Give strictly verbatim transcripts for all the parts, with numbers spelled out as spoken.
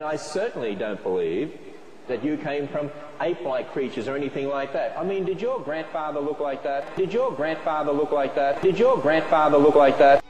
I certainly don't believe that you came from ape-like creatures or anything like that. I mean, did your grandfather look like that? Did your grandfather look like that? Did your grandfather look like that?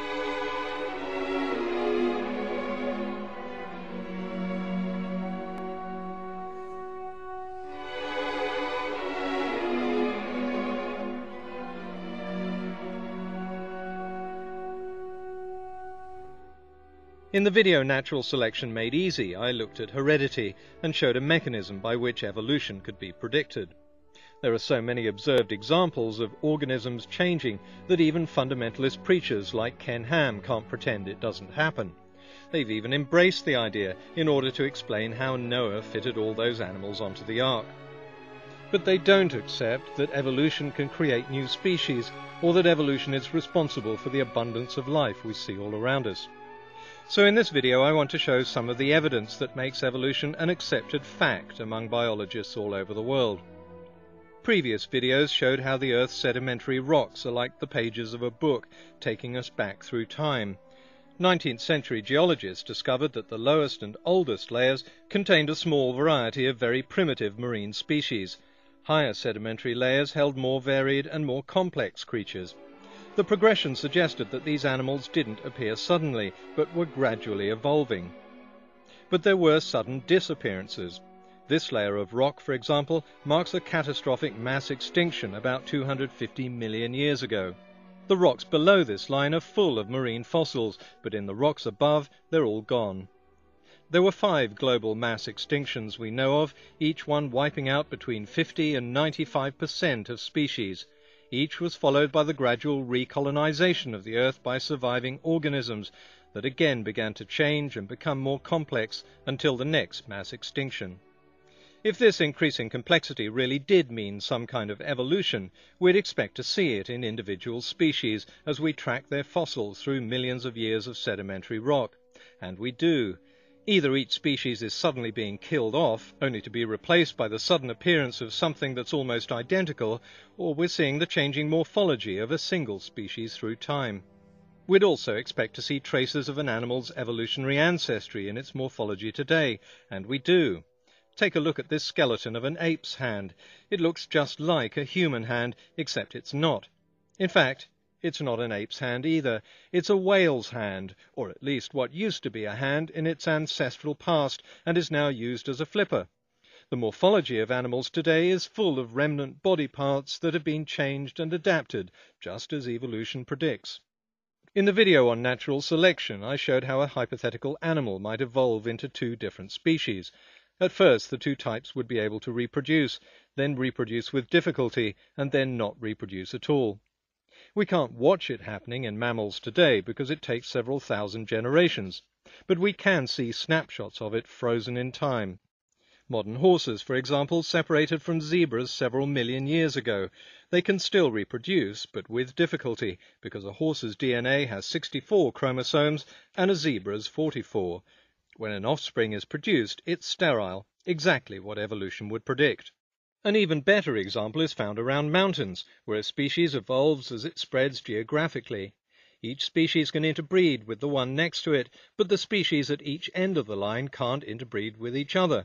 In the video Natural Selection Made Easy, I looked at heredity and showed a mechanism by which evolution could be predicted. There are so many observed examples of organisms changing that even fundamentalist preachers like Ken Ham can't pretend it doesn't happen. They've even embraced the idea in order to explain how Noah fitted all those animals onto the ark. But they don't accept that evolution can create new species, or that evolution is responsible for the abundance of life we see all around us. So in this video I want to show some of the evidence that makes evolution an accepted fact among biologists all over the world. Previous videos showed how the Earth's sedimentary rocks are like the pages of a book, taking us back through time. nineteenth century geologists discovered that the lowest and oldest layers contained a small variety of very primitive marine species. Higher sedimentary layers held more varied and more complex creatures. The progression suggested that these animals didn't appear suddenly, but were gradually evolving. But there were sudden disappearances. This layer of rock, for example, marks a catastrophic mass extinction about two hundred fifty million years ago. The rocks below this line are full of marine fossils, but in the rocks above, they're all gone. There were five global mass extinctions we know of, each one wiping out between fifty and ninety-five percent of species. Each was followed by the gradual recolonization of the Earth by surviving organisms that again began to change and become more complex until the next mass extinction. If this increasing complexity really did mean some kind of evolution, we'd expect to see it in individual species as we track their fossils through millions of years of sedimentary rock. And we do. Either each species is suddenly being killed off, only to be replaced by the sudden appearance of something that's almost identical, or we're seeing the changing morphology of a single species through time. We'd also expect to see traces of an animal's evolutionary ancestry in its morphology today, and we do. Take a look at this skeleton of an ape's hand. It looks just like a human hand, except it's not. In fact, it's not an ape's hand either. It's a whale's hand, or at least what used to be a hand in its ancestral past and is now used as a flipper. The morphology of animals today is full of remnant body parts that have been changed and adapted, just as evolution predicts. In the video on natural selection, I showed how a hypothetical animal might evolve into two different species. At first, the two types would be able to reproduce, then reproduce with difficulty, and then not reproduce at all. We can't watch it happening in mammals today because it takes several thousand generations, but we can see snapshots of it frozen in time. Modern horses, for example, separated from zebras several million years ago. They can still reproduce, but with difficulty, because a horse's D N A has sixty-four chromosomes and a zebra's forty-four. When an offspring is produced, it's sterile, exactly what evolution would predict. An even better example is found around mountains, where a species evolves as it spreads geographically. Each species can interbreed with the one next to it, but the species at each end of the line can't interbreed with each other.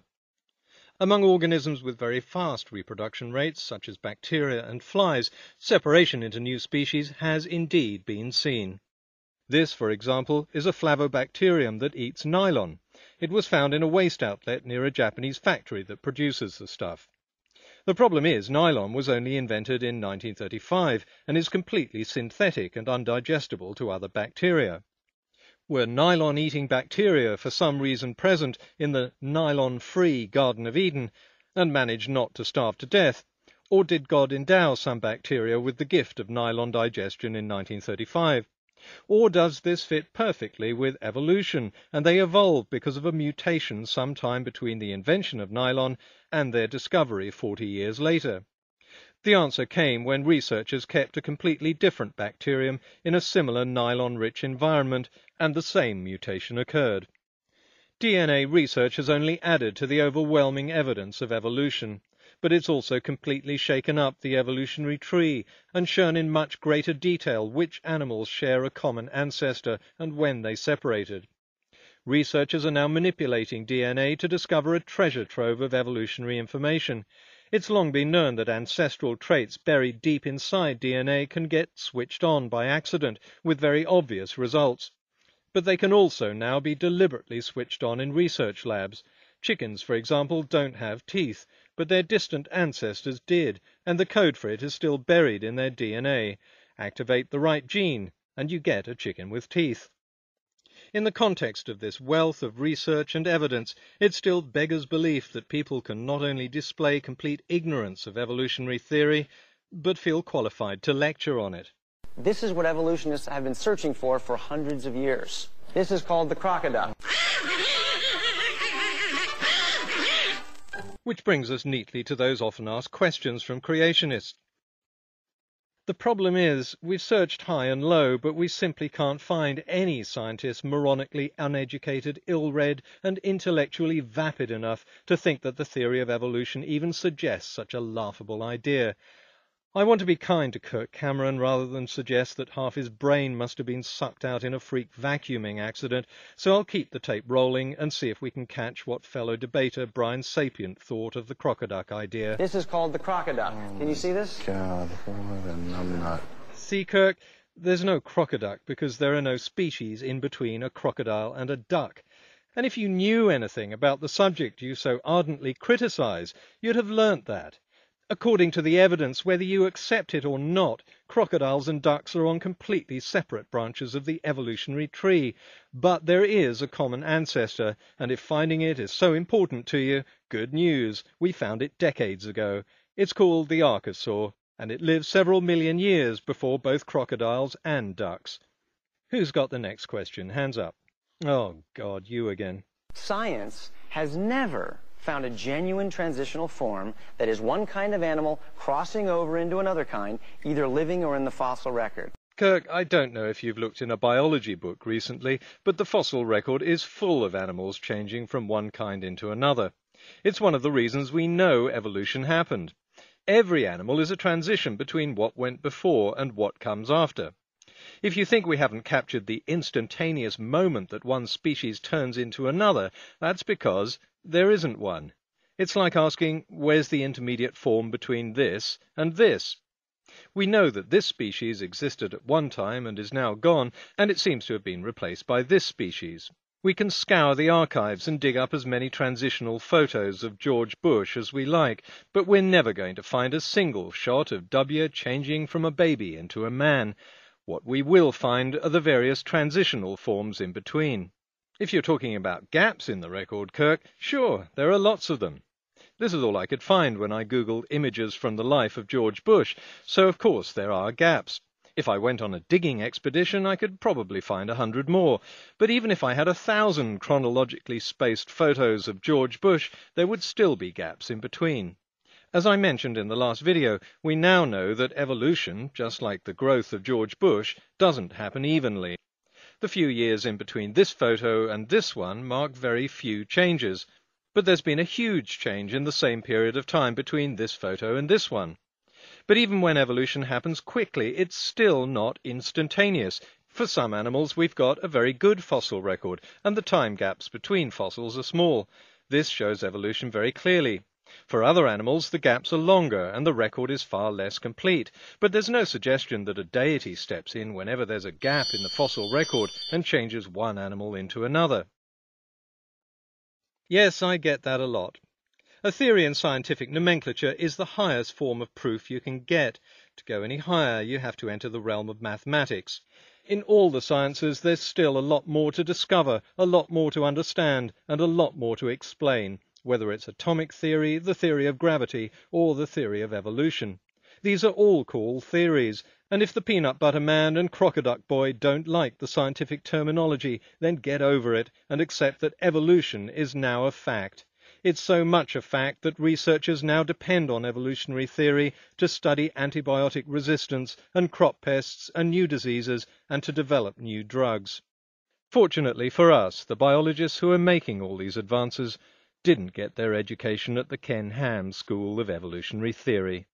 Among organisms with very fast reproduction rates, such as bacteria and flies, separation into new species has indeed been seen. This, for example, is a flavobacterium that eats nylon. It was found in a waste outlet near a Japanese factory that produces the stuff. The problem is nylon was only invented in nineteen thirty-five and is completely synthetic and undigestible to other bacteria. Were nylon-eating bacteria for some reason present in the nylon-free Garden of Eden and managed not to starve to death, or did God endow some bacteria with the gift of nylon digestion in nineteen thirty-five? Or does this fit perfectly with evolution, and they evolved because of a mutation sometime between the invention of nylon and their discovery forty years later? The answer came when researchers kept a completely different bacterium in a similar nylon-rich environment, and the same mutation occurred. D N A research has only added to the overwhelming evidence of evolution, but it's also completely shaken up the evolutionary tree and shown in much greater detail which animals share a common ancestor and when they separated. Researchers are now manipulating D N A to discover a treasure trove of evolutionary information. It's long been known that ancestral traits buried deep inside D N A can get switched on by accident, with very obvious results. But they can also now be deliberately switched on in research labs. Chickens, for example, don't have teeth, but their distant ancestors did, and the code for it is still buried in their D N A. Activate the right gene, and you get a chicken with teeth. In the context of this wealth of research and evidence, it still beggars belief that people can not only display complete ignorance of evolutionary theory, but feel qualified to lecture on it. This is what evolutionists have been searching for for hundreds of years. This is called the crocodile. Which brings us neatly to those often asked questions from creationists. The problem is, we've searched high and low, but we simply can't find any scientist moronically uneducated, ill-read, and intellectually vapid enough to think that the theory of evolution even suggests such a laughable idea. I want to be kind to Kirk Cameron rather than suggest that half his brain must have been sucked out in a freak vacuuming accident, so I'll keep the tape rolling and see if we can catch what fellow debater Brian Sapient thought of the crocoduck idea. This is called the crocodile. Oh, can you see this? God, what a numbnut. See, Kirk, there's no crocoduck because there are no species in between a crocodile and a duck. And if you knew anything about the subject you so ardently criticize, you'd have learnt that. According to the evidence, whether you accept it or not, crocodiles and ducks are on completely separate branches of the evolutionary tree. But there is a common ancestor, and if finding it is so important to you, good news, we found it decades ago. It's called the archosaur, and it lived several million years before both crocodiles and ducks. Who's got the next question? Hands up. Oh, God, you again. Science has never found a genuine transitional form that is one kind of animal crossing over into another kind, either living or in the fossil record. Kirk, I don't know if you've looked in a biology book recently, but the fossil record is full of animals changing from one kind into another. It's one of the reasons we know evolution happened. Every animal is a transition between what went before and what comes after. If you think we haven't captured the instantaneous moment that one species turns into another, that's because there isn't one. It's like asking, where's the intermediate form between this and this? We know that this species existed at one time and is now gone, and it seems to have been replaced by this species. We can scour the archives and dig up as many transitional photos of George Bush as we like, but we're never going to find a single shot of W changing from a baby into a man. What we will find are the various transitional forms in between. If you're talking about gaps in the record, Kirk, sure, there are lots of them. This is all I could find when I googled images from the life of George Bush, so of course there are gaps. If I went on a digging expedition, I could probably find a hundred more, but even if I had a thousand chronologically spaced photos of George Bush, there would still be gaps in between. As I mentioned in the last video, we now know that evolution, just like the growth of George Bush, doesn't happen evenly. The few years in between this photo and this one mark very few changes, but there's been a huge change in the same period of time between this photo and this one. But even when evolution happens quickly, it's still not instantaneous. For some animals, we've got a very good fossil record, and the time gaps between fossils are small. This shows evolution very clearly. For other animals, the gaps are longer and the record is far less complete, but there's no suggestion that a deity steps in whenever there's a gap in the fossil record and changes one animal into another. Yes, I get that a lot. A theory in scientific nomenclature is the highest form of proof you can get. To go any higher, you have to enter the realm of mathematics. In all the sciences, there's still a lot more to discover, a lot more to understand, and a lot more to explain, whether it's atomic theory, the theory of gravity, or the theory of evolution. These are all called theories, and if the peanut butter man and crocoduck boy don't like the scientific terminology, then get over it and accept that evolution is now a fact. It's so much a fact that researchers now depend on evolutionary theory to study antibiotic resistance and crop pests and new diseases and to develop new drugs. Fortunately for us, the biologists who are making all these advances didn't get their education at the Ken Ham School of Evolutionary Theory.